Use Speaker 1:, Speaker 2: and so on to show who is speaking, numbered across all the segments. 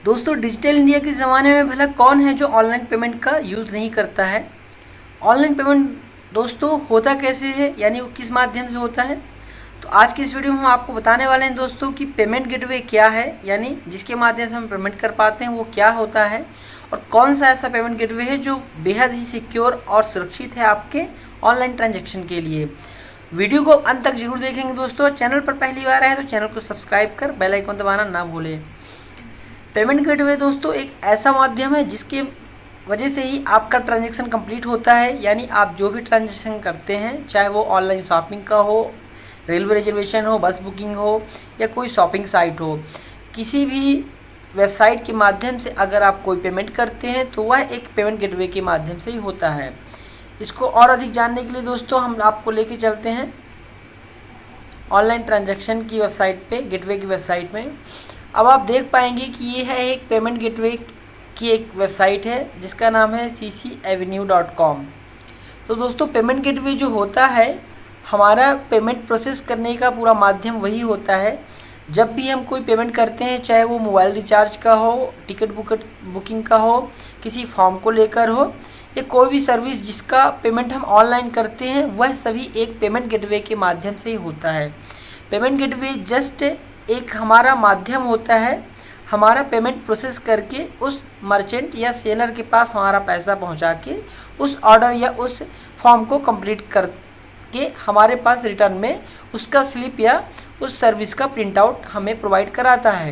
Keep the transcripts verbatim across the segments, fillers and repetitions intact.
Speaker 1: दोस्तों digital India के ज़माने में भला कौन है जो ऑनलाइन पेमेंट का यूज़ नहीं करता है। ऑनलाइन पेमेंट दोस्तों होता कैसे है, यानी वो किस माध्यम से होता है। तो आज की इस वीडियो में हम आपको बताने वाले हैं दोस्तों कि पेमेंट गेटवे क्या है, यानी जिसके माध्यम से हम पेमेंट कर पाते हैं वो क्या होता है, और कौन सा ऐसा पेमेंट गेटवे है जो बेहद ही सिक्योर और सुरक्षित है आपके ऑनलाइन ट्रांजैक्शन के लिए। वीडियो को अंत तक जरूर देखेंगे दोस्तों। चैनल पर पहली बार आए तो चैनल को सब्सक्राइब कर बेल आइकन दबाना ना भूलें। पेमेंट गेटवे दोस्तों एक ऐसा माध्यम है जिसके वजह से ही आपका ट्रांजैक्शन कंप्लीट होता है, यानी आप जो भी ट्रांजैक्शन करते हैं, चाहे वो ऑनलाइन शॉपिंग का हो, रेलवे रिजर्वेशन हो, बस बुकिंग हो या कोई शॉपिंग साइट हो, किसी भी वेबसाइट के माध्यम से अगर आप कोई पेमेंट करते हैं तो वह एक पेमेंट गेटवे के माध्यम से ही होता है। इसको और अधिक जानने के लिए दोस्तों हम आपको लेके चलते हैं ऑनलाइन ट्रांजैक्शन की वेबसाइट पे, गेटवे की वेबसाइट में। अब आप देख पाएंगे कि ये है एक पेमेंट गेटवे की एक वेबसाइट है जिसका नाम है C C avenue dot com. तो दोस्तों पेमेंट गेटवे जो होता है, हमारा पेमेंट प्रोसेस करने का पूरा माध्यम वही होता है। जब भी हम कोई पेमेंट करते हैं, चाहे वो मोबाइल रिचार्ज का हो, टिकट बुकट बुकिंग का हो, किसी फॉर्म को लेकर हो, या कोई भी सर्विस जिसका पेमेंट हम ऑनलाइन करते हैं, वह सभी एक पेमेंट गेटवे के माध्यम से ही होता है। पेमेंट गेटवे जस्ट एक हमारा माध्यम होता है हमारा पेमेंट प्रोसेस करके उस मर्चेंट या सेलर के पास हमारा पैसा पहुंचा के उस ऑर्डर या उस फॉर्म को कंप्लीट करके हमारे पास रिटर्न में उसका स्लिप या उस सर्विस का प्रिंट आउट हमें प्रोवाइड कराता है।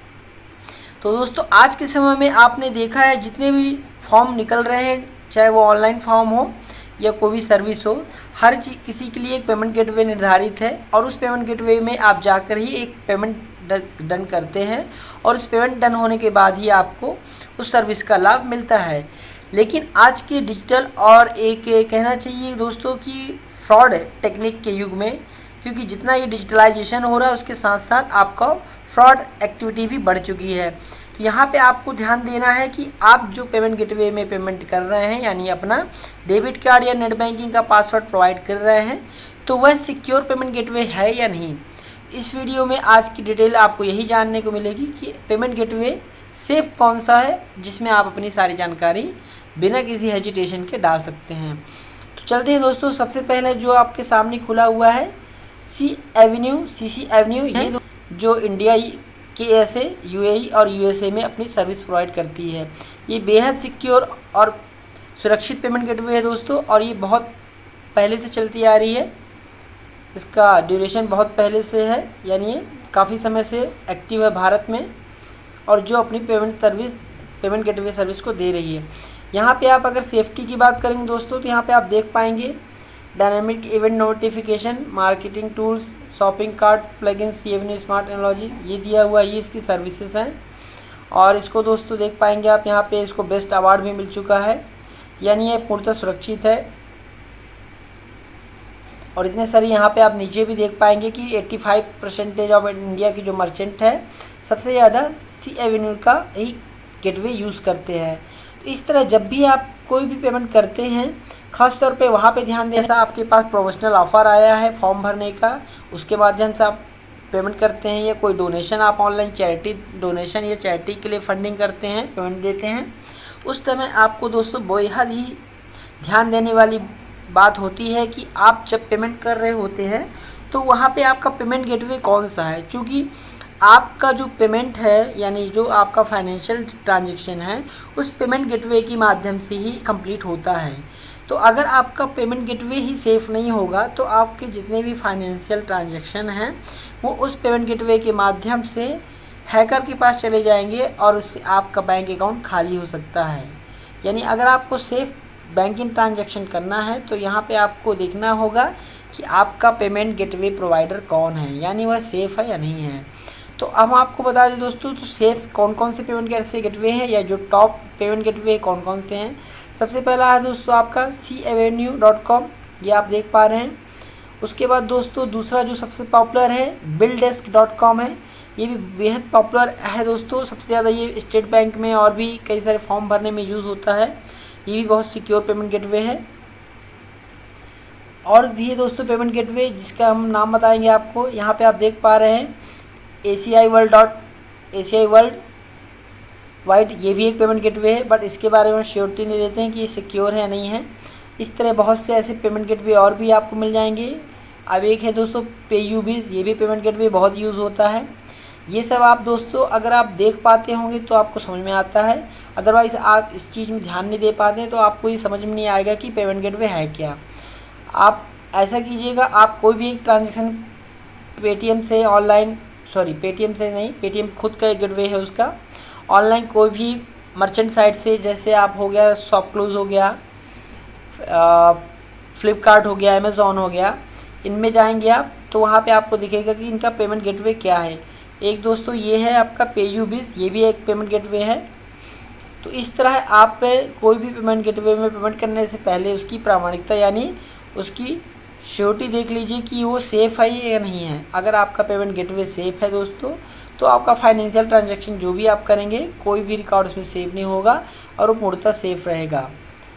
Speaker 1: तो दोस्तों आज के समय में आपने देखा है जितने भी फॉर्म निकल रहे हैं, चाहे वो ऑनलाइन फॉर्म हो या कोई भी सर्विस हो, हर चीज किसी के लिए एक पेमेंट गेटवे निर्धारित है और उस पेमेंट गेटवे में आप जाकर ही एक पेमेंट डन करते हैं और उस पेमेंट डन होने के बाद ही आपको उस सर्विस का लाभ मिलता है। लेकिन आज के डिजिटल और एक कहना चाहिए दोस्तों कि फ्रॉड टेक्निक के युग में, क्योंकि जितना ये डिजिटलाइजेशन हो रहा है उसके साथ साथ आपका फ्रॉड एक्टिविटी भी बढ़ चुकी है। तो यहाँ पे आपको ध्यान देना है कि आप जो पेमेंट गेटवे में पेमेंट कर रहे हैं, यानी अपना डेबिट कार्ड या नेट बैंकिंग का पासवर्ड प्रोवाइड कर रहे हैं, तो वह सिक्योर पेमेंट गेटवे है या नहीं। इस वीडियो में आज की डिटेल आपको यही जानने को मिलेगी कि पेमेंट गेटवे सेफ कौन सा है जिसमें आप अपनी सारी जानकारी बिना किसी हेजिटेशन के डाल सकते हैं। तो चलते हैं दोस्तों। सबसे पहले जो आपके सामने खुला हुआ है सी एवेन्यू सी सी एवेन्यू, ये जो इंडिया के ऐसे यूएई और यूएसए में अपनी सर्विस प्रोवाइड करती है। ये बेहद सिक्योर और सुरक्षित पेमेंट गेटवे है दोस्तों, और ये बहुत पहले से चलती आ रही है। इसका ड्यूरेशन बहुत पहले से है, यानी ये काफ़ी समय से एक्टिव है भारत में, और जो अपनी payment service payment gateway service को दे रही है। यहाँ पे आप अगर सेफ्टी की बात करेंगे दोस्तों तो यहाँ पे आप देख पाएंगे dynamic event notification, marketing tools, shopping cart, plugin, C avenue smart technology, ये दिया हुआ ये इसकी सर्विसेज हैं। और इसको दोस्तों देख पाएंगे आप यहाँ पे इसको बेस्ट अवार्ड भी मिल चुका है, यानी ये पूर्णतः सुरक्षित है। और इतने सारे यहाँ पे आप नीचे भी देख पाएंगे कि पचासी परसेंटेज ऑफ इंडिया की जो मर्चेंट है सबसे ज़्यादा सी एवेन्यू का ही गेटवे यूज़ करते हैं। तो इस तरह जब भी आप कोई भी पेमेंट करते हैं, ख़ास तौर पे वहाँ पे ध्यान दें, ऐसा आपके पास प्रोमोशनल ऑफ़र आया है फॉर्म भरने का, उसके माध्यम से आप पेमेंट करते हैं, या कोई डोनेशन आप ऑनलाइन चैरिटी डोनेशन या चैरिटी के लिए फंडिंग करते हैं, पेमेंट देते हैं, उस समय आपको दोस्तों बेहद ही ध्यान देने वाली बात होती है कि आप जब पेमेंट कर रहे होते हैं तो वहाँ पे आपका पेमेंट गेटवे कौन सा है। क्योंकि आपका जो पेमेंट है, यानी जो आपका फाइनेंशियल ट्रांजैक्शन है, उस पेमेंट गेटवे के माध्यम से ही कंप्लीट होता है। तो अगर आपका पेमेंट गेटवे ही सेफ़ नहीं होगा तो आपके जितने भी फाइनेंशियल ट्रांजैक्शन हैं वो उस पेमेंट गेटवे के माध्यम से हैकर के पास चले जाएंगे और उससे आपका बैंक अकाउंट खाली हो सकता है। यानी अगर आपको सेफ़ बैंकिंग ट्रांजैक्शन करना है तो यहाँ पे आपको देखना होगा कि आपका पेमेंट गेटवे प्रोवाइडर कौन है, यानी वह सेफ़ है या नहीं है। तो अब हम आपको बता दें दोस्तों, तो सेफ़ कौन कौन से पेमेंट कैसे गेटवे हैं, या जो टॉप पेमेंट गेटवे कौन कौन से हैं। सबसे पहला है दोस्तों आपका सी एवेन्यू डॉट कॉम, ये आप देख पा रहे हैं। उसके बाद दोस्तों दूसरा जो सबसे पॉपुलर है बिलडेस्क डॉट कॉम है, ये भी बेहद पॉपुलर है दोस्तों। सबसे ज़्यादा ये स्टेट बैंक में और भी कई सारे फॉर्म भरने में यूज़ होता है, ये भी बहुत सिक्योर पेमेंट गेटवे है। और भी है दोस्तों पेमेंट गेटवे जिसका हम नाम बताएंगे आपको। यहाँ पे आप देख पा रहे हैं ACI world dot ACI worldwide, ये भी एक पेमेंट गेटवे है, बट इसके बारे में श्योरिटी नहीं देते हैं कि ये सिक्योर है या नहीं है। इस तरह बहुत से ऐसे पेमेंट गेटवे और भी आपको मिल जाएंगे। अब एक है दोस्तों पेयूबिज, ये भी पेमेंट गेटवे बहुत यूज़ होता है। ये सब आप दोस्तों अगर आप देख पाते होंगे तो आपको समझ में आता है, अदरवाइज़ आप इस चीज़ में ध्यान नहीं दे पाते हैं तो आपको ये समझ में नहीं आएगा कि पेमेंट गेटवे है क्या। आप ऐसा कीजिएगा, आप कोई भी एक ट्रांजेक्शन पेटीएम से ऑनलाइन, सॉरी पेटीएम से नहीं, पेटीएम खुद का एक गेटवे है उसका, ऑनलाइन कोई भी मर्चेंट साइट से, जैसे आप हो गया शॉपक्लूज हो गया, फ्लिपकार्ट हो गया, अमेज़ॉन हो गया, इनमें जाएंगे आप तो वहाँ पे आपको दिखेगा कि इनका पेमेंट गेटवे क्या है। एक दोस्तों ये है आपका पेयूबिज, ये भी एक पेमेंट गेटवे है। तो इस तरह आप कोई भी पेमेंट गेटवे में पेमेंट करने से पहले उसकी प्रामाणिकता यानी उसकी श्योरिटी देख लीजिए कि वो सेफ़ है या नहीं है। अगर आपका पेमेंट गेटवे सेफ़ है दोस्तों तो आपका फाइनेंशियल ट्रांजैक्शन जो भी आप करेंगे कोई भी रिकॉर्ड उसमें सेव नहीं होगा और वो पूर्णतः सेफ़ रहेगा।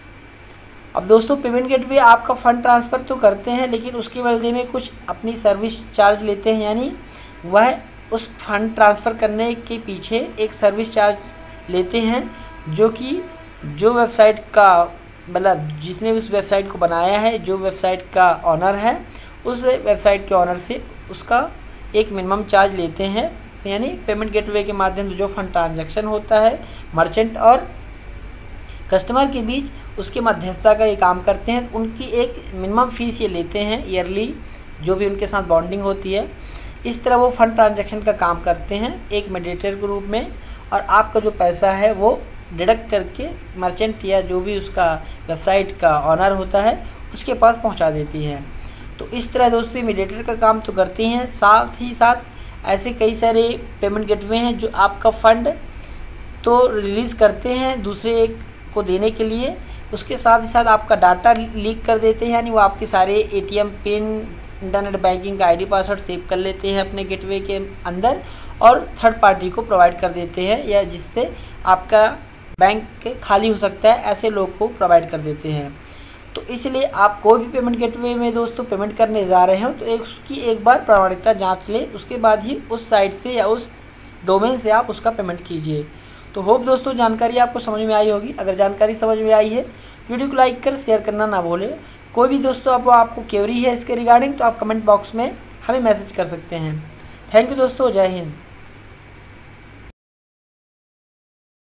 Speaker 1: अब दोस्तों पेमेंट गेटवे आपका फ़ंड ट्रांसफ़र तो करते हैं लेकिन उसके बदले में कुछ अपनी सर्विस चार्ज लेते हैं, यानी वह उस फंड ट्रांसफ़र करने के पीछे एक सर्विस चार्ज लेते हैं, जो कि जो वेबसाइट का मतलब जिसने उस वेबसाइट को बनाया है, जो वेबसाइट का ऑनर है, उस वेबसाइट के ऑनर से उसका एक मिनिमम चार्ज लेते हैं। यानी पेमेंट गेटवे के माध्यम से जो फंड ट्रांजैक्शन होता है मर्चेंट और कस्टमर के बीच, उसके मध्यस्थता का ये काम करते हैं। उनकी एक मिनिमम फ़ीस ये लेते हैं ईयरली, जो भी उनके साथ बॉन्डिंग होती है। इस तरह वो फंड ट्रांजैक्शन का काम करते हैं एक मीडिएटर के रूप में, और आपका जो पैसा है वो डिडक्ट करके मर्चेंट या जो भी उसका वेबसाइट का ऑनर होता है उसके पास पहुंचा देती है। तो इस तरह दोस्तों मीडिएटर का काम तो करते हैं, साथ ही साथ ऐसे कई सारे पेमेंट गेटवे हैं जो आपका फ़ंड तो रिलीज़ करते हैं दूसरे एक को देने के लिए, उसके साथ ही साथ आपका डाटा लीक कर देते हैं, यानी वो आपके सारे एटीएम पिन, इंटरनेट बैंकिंग का आईडी पासवर्ड सेव कर लेते हैं अपने गेटवे के अंदर और थर्ड पार्टी को प्रोवाइड कर देते हैं, या जिससे आपका बैंक खाली हो सकता है ऐसे लोग को प्रोवाइड कर देते हैं। तो इसलिए आप कोई भी पेमेंट गेटवे में दोस्तों पेमेंट करने जा रहे हो तो एक उसकी एक बार प्रामाणिकता जांच ले, उसके बाद ही उस साइट से या उस डोमेन से आप उसका पेमेंट कीजिए। तो होप दोस्तों जानकारी आपको समझ में आई होगी। अगर जानकारी समझ में आई है वीडियो को लाइक कर शेयर करना ना भूलें। कोई भी दोस्तों अब आपको क्वेरी है इसके रिगार्डिंग तो आप कमेंट बॉक्स में हमें मैसेज कर सकते हैं। थैंक यू दोस्तों, जय हिंद।